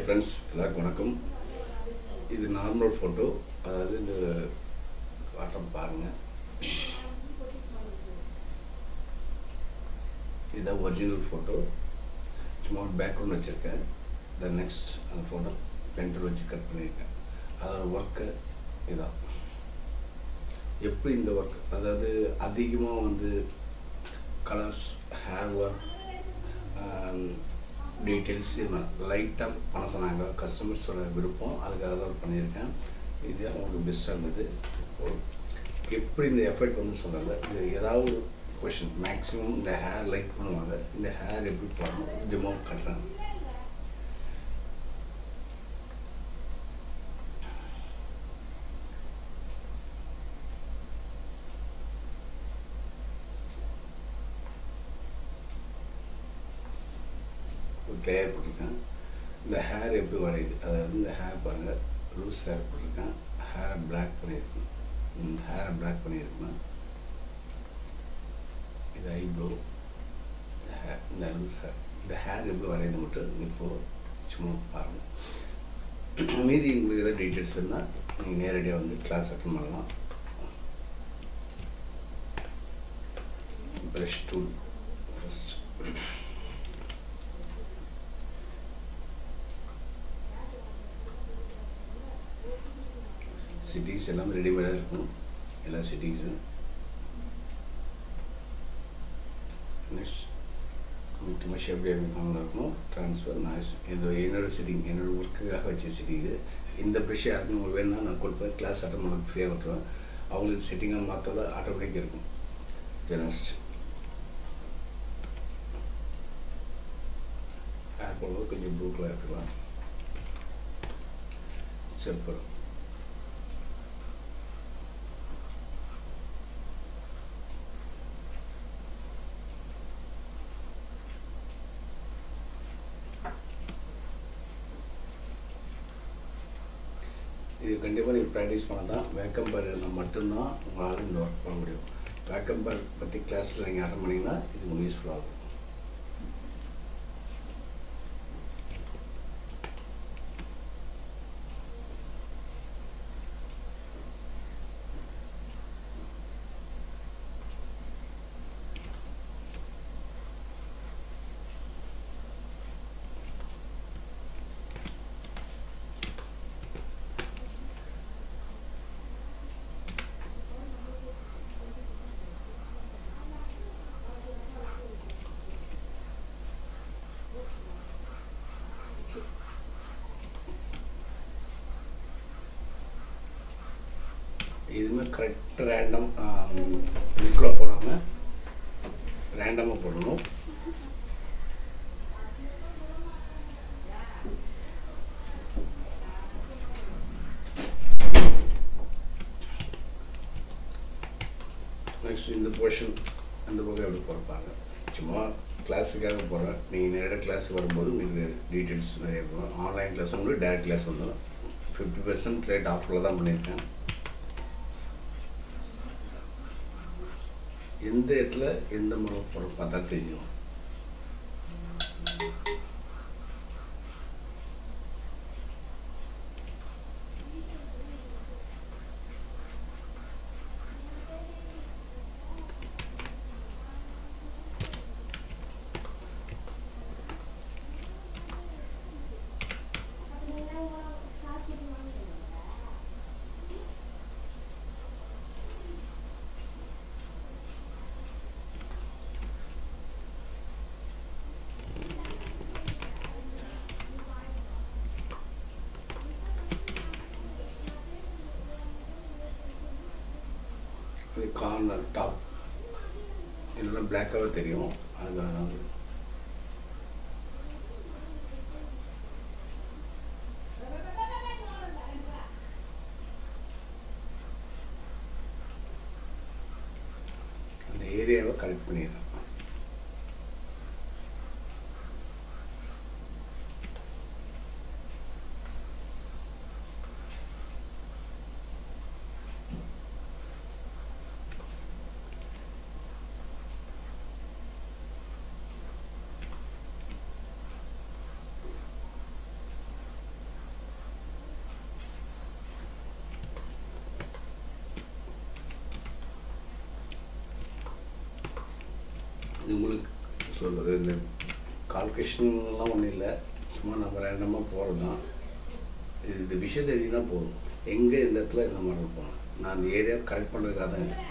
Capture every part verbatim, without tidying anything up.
friends, எல்லாருக்கும் வணக்கம். இது நார்மல் ஃபோட்டோ, அதாவது இந்த வாட்டம் பாருங்க. இதுதான் ஒரிஜினல் ஃபோட்டோ. சும்மா பேக்ரவுண்ட் வச்சுருக்கேன். த நெக்ஸ்ட் அந்த ஃபோட்டோ பென்சில் வச்சு கட் பண்ணியிருக்கேன். அதோட ஒர்க்கு இதான். எப்படி இந்த ஒர்க், அதாவது அதிகமாக வந்து கலர்ஸ், ஹேர் ஒர்க், டீட்டெயில்ஸ் இது லைட்டாக பண்ண சொன்னாங்க. கஸ்டமர்ஸோட விருப்பம், அதுக்காக தான் பண்ணியிருக்கேன். இது அவங்களுக்கு பெஸ்ட்டாக இருந்தது. எப்படி இந்த எஃபெக்ட் வந்து சொல்லலை. இது ஏதாவது ஒரு கொஷின், மேக்ஸிமம் இந்த ஹேர் லைட் பண்ணுவாங்க. இந்த ஹேர் எப்படி போடணும் டெமோ கட்டுறேன். லேயர் போட்டிருக்கேன். இந்த ஹேர் எப்படி வரையுது, அதாவது இந்த ஹேர் பாருங்கள், லூஸ் ஹேர் போட்டிருக்கேன். ஹேரை பிளாக் பண்ணியிருக்கேன். ஹேரை பிளாக் பண்ணியிருக்கேன். இது ஐப்ரோ, ஹேர், இந்த லூஸ் ஹேர். இந்த ஹேர் எப்படி வரையுது மட்டும் இப்போது சும்மா பாருங்கள். மீதி உங்களுக்கு எதாவது டீட்டெயில்ஸ் வேணுன்னா நீங்கள் நேரடியாக வந்து கிளாஸ் அட்டன் பண்ணலாம். Brush tool first. சிட்டிஸ் எல்லாமே ரெடிமேடாக இருக்கும், எல்லா சிட்டிஸும். நெக்ஸ்ட் முக்கியமாக ஷேப் டேபிள் இருக்கும். ட்ரான்ஸ்ஃபர் நாய்ஸ், இது என்னோட சிட்டிங், என்னோடய ஒர்க்குக்காக வச்ச சிட்டிங். இது இந்த ப்ரெஷ் யாருக்கும் உங்களுக்கு வேணும்னா நான் கொடுப்பேன். கிளாஸ் அட்டன் பண்ண ஃப்ரீயாக விட்டுருவேன். அவங்களுக்கு செட்டிங்காக மாற்றாத ஆட்டோமேட்டிக் இருக்கும். நெக்ஸ்ட் ஹேர் போடும்போது கொஞ்சம் ப்ளூ கலர் எடுத்துக்கலாம். ஸ்டெப்பர், இது கண்டிப்பாக நீங்கள் ப்ராக்டிஸ் பண்ண தான். வேக்கம் பார் இருந்தால் மட்டும்தான் உங்களால் இந்த ஒர்க் பண்ண முடியும். வேக்கம் பார் பற்றி கிளாஸில் நீங்கள் அட்டன் பண்ணிங்கன்னா இது உங்களுக்கு யூஸ்ஃபுல்லாக இருக்கும். இதுமாதிரி கரெக்டாக ரேண்டம் இதுக்குள்ளே போடாமல் ரேண்டமாக போடணும். நெக்ஸ்ட் இந்த போர்ஷன் அந்த பக்கம் எப்படி போடுப்பாங்க. சும்மா கிளாஸுக்காக போகிறேன். நீங்கள் நேரடியாக கிளாஸுக்கு வரும்போது உங்களுக்கு டீட்டெயில்ஸ் நிறைய போகும். ஆன்லைன் கிளாஸ் உங்களுக்கு டேரக்ட் கிளாஸ் வந்துடும். ஃபிஃப்டி பர்சன்ட் ரேட் ஆஃபரில் தான் பண்ணியிருக்கேன். எந்த இடத்துல எந்த முறை போட பார்த்தா தெரியும். இது கார்னர் டாப் இல்லைன்னா பிளாக்காகவே தெரியும். அதுக்காக தான் அந்த ஏரியாவை கரெக்ட் பண்ணிடுறேன். சொல்கிறது இந்த கால்குலேஷன்லாம் ஒன்றும் இல்லை, சும்மா நம்ம ரேண்டமாக போகிறது தான். இது இந்த விஷயம் தெரியுன்னா போதும், எங்கே இந்த இடத்துல இந்த மாதிரி இருப்போம். நான் அந்த ஏரியா கரெக்ட் பண்ணுறதுக்காக தான் இல்லை.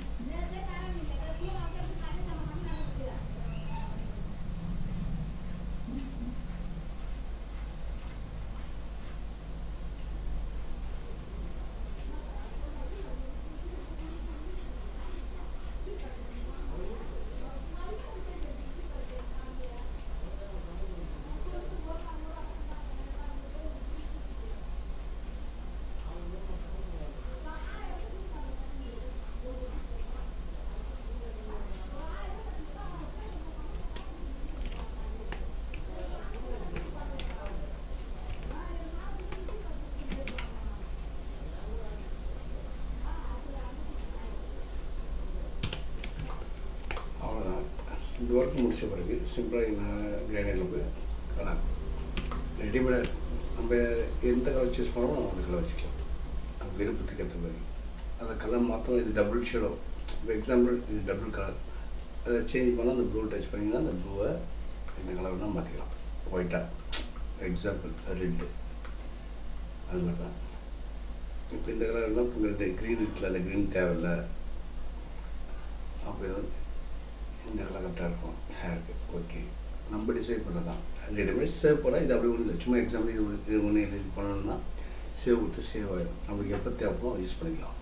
இந்த ஒர்க் முடித்த பிறகு சிம்பிளாக நான் கிரைண்டரில் போய் கலர் ரெடிமேடாக நம்ம எந்த கலர் சூஸ் பண்ணாலும் நம்ம அந்த கலர் வச்சுக்கலாம், நம்ம விருப்பத்துக்கு ஏற்ற மாதிரி. அந்த கலர் மாத்திரம் இது டபுள் ஷேடோ, இப்போ எக்ஸாம்பிள் இது டபுள் கலர், அதை சேஞ்ச் பண்ணால் அந்த ப்ளூ டச் பண்ணிங்கன்னா அந்த ப்ளூவை இந்த கலர்னா மாற்றிக்கலாம். ஒயிட்டாக எக்ஸாம்பிள் ரெட்டு, அது மாதிரி தான். இப்போ இந்த கலர்னால் இப்போ இந்த க்ரீன் இருக்குல்ல, அந்த க்ரீன் தேவையில்லை, அப்போ இந்த கலர் கரெக்டாக இருக்கும் ஹேருக்கு. ஓகே, நம்ம டிசைட் பண்ண தான். ரெடிமேட் சேவ் போனால் இது அப்படி ஒன்றும் இல்லை, சும்மா எக்ஸாம்பிள் இது இது ஒன்று இது பண்ணணும்னா சேவ் கொடுத்து சேவ் ஆகிடும், நம்மளுக்கு எப்போ தேவைப்போ யூஸ் பண்ணிக்கலாம்.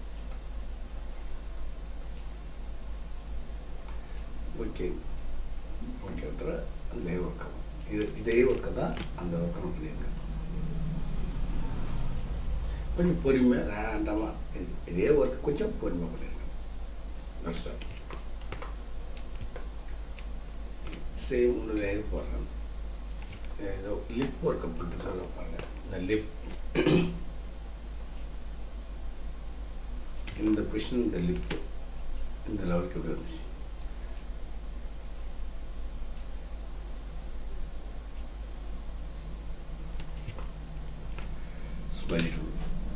ஓகே ஓகே ஒருத்தர அதே ஒர்க் ஆகும். இது இதே ஒர்க்கை தான் அந்த ஒர்க்கை நான் பண்ணியிருக்கேன். கொஞ்சம் பொறுமையாக ரேண்டமாக இது இதே ஒர்க்கு கொஞ்சம் பொறுமையாக பண்ணியிருக்கேன். That's all. சேம் ஒன்று லேயர் போடுறேன். ஏதோ லிப் ஒர்க்கை போட்டு சொல்ல பாருங்கள். இந்த லிப் இந்த பொசிஷன், இந்த லிப்பு இந்த லெவலுக்கு எப்படி வந்துச்சு. ஸ்மைலி டூல்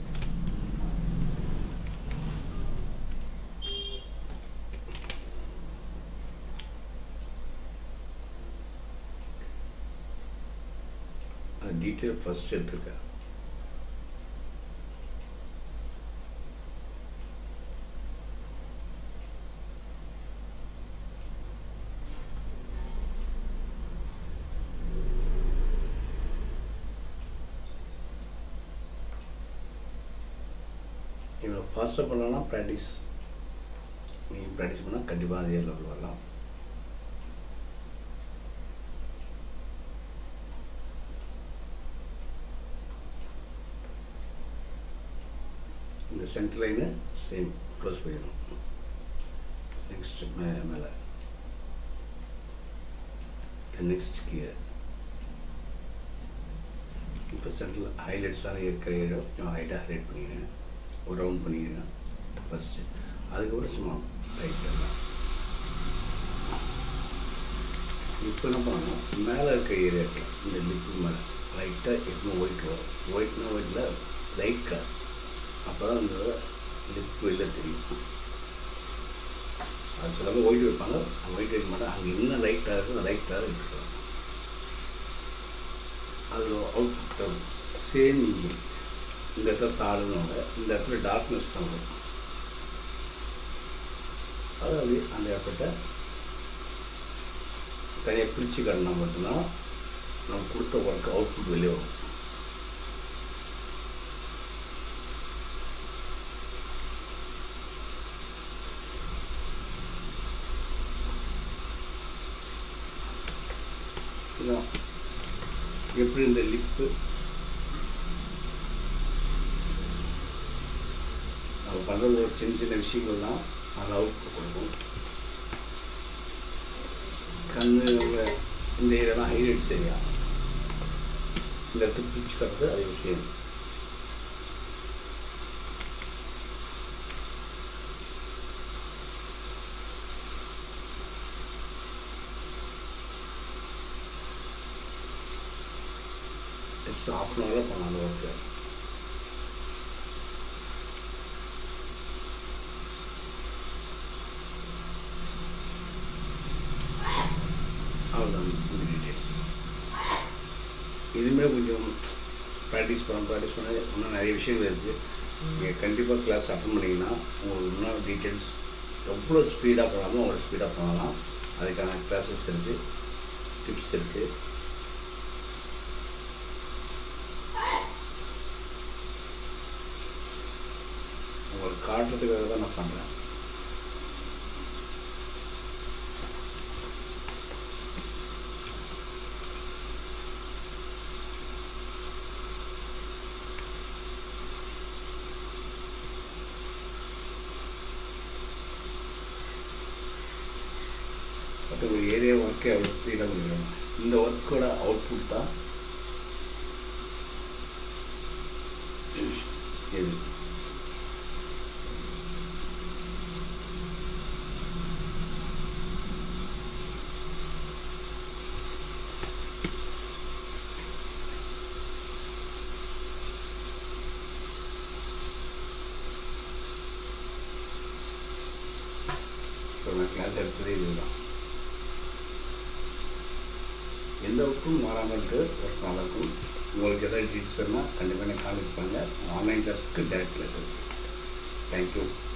டீட்டெயில் ஃபர்ஸ்ட் எடுத்துருக்கேன். இவ்வளோ ஃபாஸ்ட்டாக பண்ணலாம்னா ப்ராக்டிஸ், நீங்கள் ப்ராக்டிஸ் பண்ணால் கண்டிப்பாக அதே லெவல் வரலாம். இந்த சென்டர் லைனு சேம் க்ளோஸ் பண்ணிடணும். நெக்ஸ்ட் மே மேலே நெக்ஸ்ட் கீழே. இப்போ சென்டரில் ஹைலைட்ஸான இருக்கிற ஏரியா கொஞ்சம் ஹைட்டாக ஹைலைட் பண்ணிக்கிறேன், ஒரு ரவுண்ட் பண்ணிக்கிறேன் ஃபஸ்ட்டு. அதுக்கப்புறம் சும்மா லைட்டாக இப்போ என்ன பண்ணணும், மேலே இருக்க ஏரியாக்கள் இந்த லிப்பு மேலே லைட்டாக எப்பவும் ஒயிட் வரும். ஒயிட்னா ஒயிட்டில் லைட் கலர், அப்போ தான் இந்த லிப் வெளில தெரியும். அது சில பேர் ஒயிட் வைப்பாங்க, ஒயிட் வைக்க மாட்டாங்க. அங்கே என்ன லைட்டாக இருக்கும் அந்த லைட்டாக எடுத்துக்கலாம். அதில் அவுட்புட் தரும். சேம் இங்கே இந்த இடத்துல தாழ்வுவாங்க, இந்த இடத்துல டார்க்னஸ் தான் வரும். அதாவது அந்த எஃபெக்டை தனியாக பிரித்து காட்டினா மட்டும்தான் நம்ம கொடுத்த ஒர்க் அவுட்புட் வெளியே வரும். எப்படி இந்த லிப்பு நம்ம பண்ணுறது ஒரு சின்ன சின்ன விஷயங்கள் தான் அதில் அவுட்புட் கொடுக்கும். கண்ணு இந்த ஏரியாலாம் ஹைலைட்ஸ் ஏரியா, இந்த இடத்துக்கு பிரிச்சு கட்டுறது அதே விஷயம். ஜஸ்ட் ஆஃப் அன் ஹவரில் பண்ணலாம் அந்த ஒர்க்கு. அவ்வளோதான் இந்த டீட்டெயில்ஸ். இதுவுமே கொஞ்சம் ப்ராக்டிஸ் பண்ண ப்ராக்டிஸ் பண்ண இன்னும் நிறைய விஷயங்கள் இருக்குது. நீங்கள் கண்டிப்பாக கிளாஸ் அட்டன் பண்ணிங்கன்னா உங்களுக்கு இன்னும் டீட்டெயில்ஸ் எவ்வளோ ஸ்பீடாக பண்ணாலும் அவ்வளோ ஸ்பீடாக பண்ணலாம். அதுக்கான கிளாஸஸ் இருக்குது, டிப்ஸ் இருக்குது. உங்களுக்கு காட்டுறதுக்காக தான் நான் பண்ணுறேன். பட் ஒரு ஏரியா ஒர்க்கே அவ்வளோ ஸ்பீடாக முடிக்கிறோம். இந்த ஒர்க்கோட அவுட்புட் தான் இது. இப்போ நான் கிளாஸ் எடுத்தது இதுதான். எந்த ஒர்க்கும் மாறாமல் இருக்குது, ஒர்க் நல்லாயிருக்கும். உங்களுக்கு எதாவது டீட்டெயில்ஸ்னால் கண்டிப்பாக எனக்கு கான்டெக்ட் பண்ணுங்கள். ஆன்லைன் கிளாஸுக்கு டைரக்ட் கிளாஸ் இருக்குது. தேங்க்யூ.